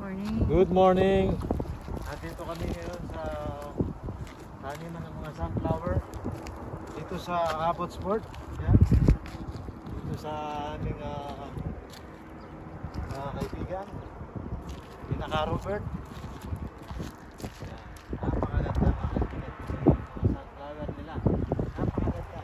Morning. Good morning. Nandito kami ngayon sa taniman ng mga sunflower dito sa Abbotsford. Yan. Dito sa aming kaibigan, Pinaka Robert. Yan. Napakaganda mga kaibigan. Mga sunflower nila. Napakaganda.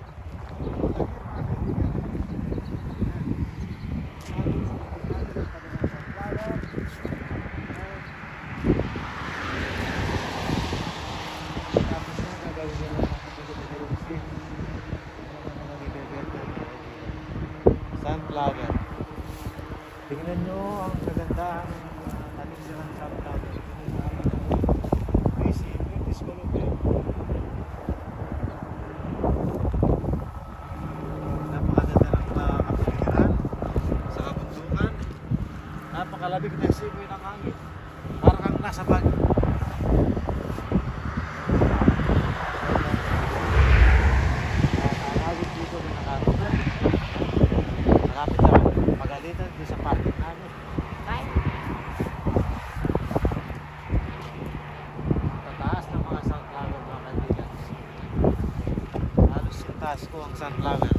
Sunflower. Tingnan nyo ang kagandahan ng tanim silang sunflower. British Columbia. Napakaganda ng kapaligiran sa kabundukan. Napakalabig na simoy ng hangin. Parang kang nasa Baguio. Pagalitan sa parking namin. Tataas ng mga sunflower mga kaibigan. Halos yung taas ko ang sunflower.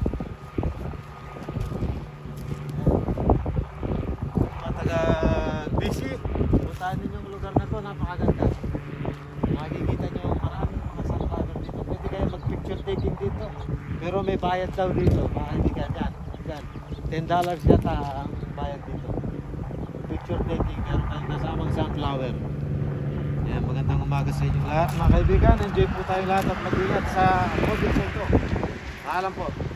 Mga taga-BC, puntahan ninyo yung lugar na to, napakaganda. Makikita nyo maraming mga sunflower dito. Pwede kayo mag-picture taking dito. Pero may bayad daw dito mga kaibigan. Yan. $10 yata ang bayad dito. Picture taking, meron tayong kasamang sunflower. Yan, magandang umaga sa inyo lahat mga kaibigan. Enjoy po tayo lahat at mag-ingat sa COVID-19. Paalam po.